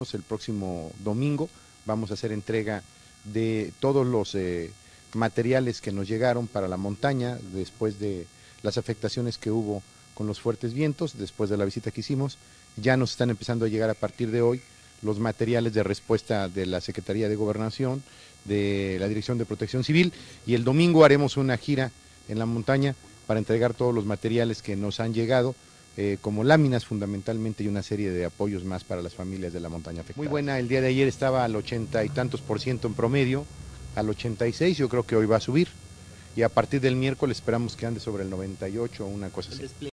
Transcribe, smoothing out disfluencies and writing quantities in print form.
El próximo domingo vamos a hacer entrega de todos los materiales que nos llegaron para la montaña después de las afectaciones que hubo con los fuertes vientos, después de la visita que hicimos. Ya nos están empezando a llegar a partir de hoy los materiales de respuesta de la Secretaría de Gobernación, de la Dirección de Protección Civil, y el domingo haremos una gira en la montaña para entregar todos los materiales que nos han llegado, como láminas fundamentalmente y una serie de apoyos más para las familias de la montaña afectada. Muy buena, el día de ayer estaba al 80 y tantos % en promedio, al 86, yo creo que hoy va a subir, y a partir del miércoles esperamos que ande sobre el 98 o una cosa así.